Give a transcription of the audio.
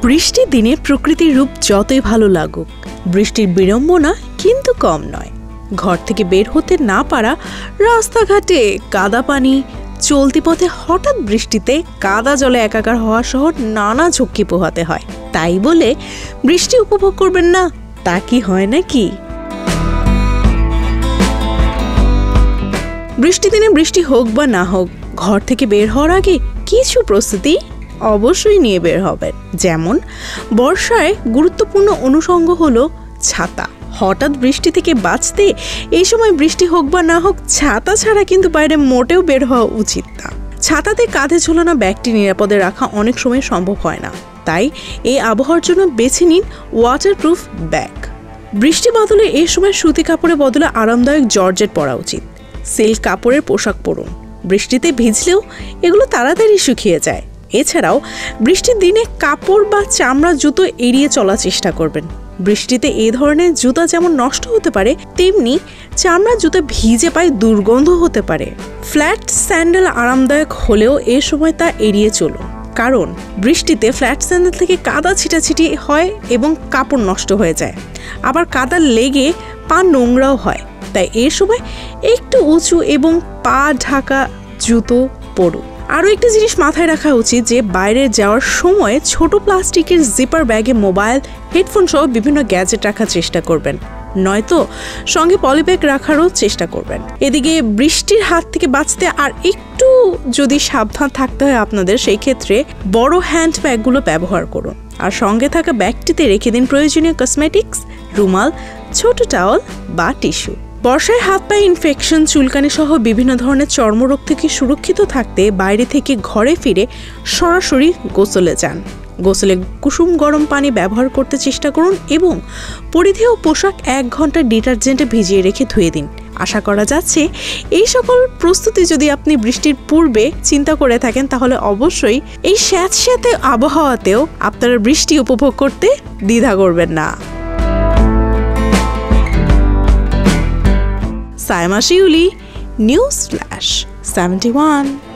বৃষ্টির দিনে প্রকৃতির রূপ যতই ভালো লাগুক, বৃষ্টির বিড়ম্বনা কিন্তু কম নয়। ঘর থেকে বের হতে না পারা, রাস্তাঘাটে কাদা পানি, চলতি পথে হঠাৎ বৃষ্টিতে কাদা জলে একাকার হওয়া সহ নানা ঝক্কি পোহাতে হয়। তাই বলে বৃষ্টি উপভোগ করবেন না, তা কি হয় নাকি? বৃষ্টি দিনে বৃষ্টি হোক বা না হোক, ঘর থেকে বের হওয়ার আগে কিছু প্রস্তুতি অবশ্যই নিয়ে বের হবেন। যেমন বর্ষায় গুরুত্বপূর্ণ অনুষঙ্গ হলো ছাতা। হঠাৎ বৃষ্টি থেকে বাঁচতে এই সময় বৃষ্টি হোক বা না হোক, ছাতা ছাড়া কিন্তু বাইরে মোটেও বের হওয়া উচিত না। ছাতাতে কাঁধে ঝোলানো ব্যাগটি নিরাপদে রাখা অনেক সময় সম্ভব হয় না, তাই এই আবহাওয়ার জন্য বেছে নিন ওয়াটারপ্রুফ ব্যাগ। বৃষ্টি বদলে এই সময় সুতি কাপড়ের বদলে আরামদায়ক জর্জেট পরা উচিত। সিল্ক কাপড়ের পোশাক পরুন, বৃষ্টিতে ভিজলেও এগুলো তাড়াতাড়ি শুকিয়ে যায়। এছাড়াও বৃষ্টির দিনে কাপড় বা চামড়া জুতো এড়িয়ে চলার চেষ্টা করবেন। বৃষ্টিতে এই ধরনের জুতা যেমন নষ্ট হতে পারে, তেমনি চামড়া জুতো ভিজে পায়ে দুর্গন্ধ হতে পারে। ফ্ল্যাট স্যান্ডেল আরামদায়ক হলেও এ সময় তা এড়িয়ে চলুন, কারণ বৃষ্টিতে ফ্ল্যাট স্যান্ডেল থেকে কাদা ছিটাছিটি হয় এবং কাপড় নষ্ট হয়ে যায়, আবার কাদা লেগে পা নোংরাও হয়। তাই এ সময় একটু উঁচু এবং পা ঢাকা জুতো পরুন। আরও একটি জিনিস মাথায় রাখা উচিত যে বাইরে যাওয়ার সময় ছোট প্লাস্টিকের জিপার ব্যাগে মোবাইল, হেডফোন সহ বিভিন্ন গ্যাজেট রাখার চেষ্টা করবেন, নয়তো সঙ্গে পলিব্যাগ রাখারও চেষ্টা করবেন। এদিকে বৃষ্টির হাত থেকে বাঁচতে আর একটু যদি সাবধান থাকতে হয় আপনাদের, সেই ক্ষেত্রে বড় হ্যান্ড ব্যাগগুলো ব্যবহার করুন। আর সঙ্গে থাকা ব্যাগটিতে রেখে দিন প্রয়োজনীয় কসমেটিক্স, রুমাল, ছোট টাওয়াল বা টিস্যু। বর্ষায় হাত পায়ে ইনফেকশন, চুলকানি সহ বিভিন্ন ধরনের চর্মরোগ থেকে সুরক্ষিত থাকতে বাইরে থেকে ঘরে ফিরে সরাসরি গোসলে যান। গোসলে কুসুম গরম পানি ব্যবহার করতে চেষ্টা করুন এবং পরিধেয় পোশাক 1 ঘন্টা ডিটারজেন্টে ভিজিয়ে রেখে ধুয়ে দিন। আশা করা যাচ্ছে এই সকল প্রস্তুতি যদি আপনি বৃষ্টির পূর্বে চিন্তা করে থাকেন, তাহলে অবশ্যই এই স্যাঁতস্যাঁতে আবহাওয়াতেও আপনারা বৃষ্টি উপভোগ করতে দ্বিধা করবেন না। সাইমা শিউলি, Newsflash 71।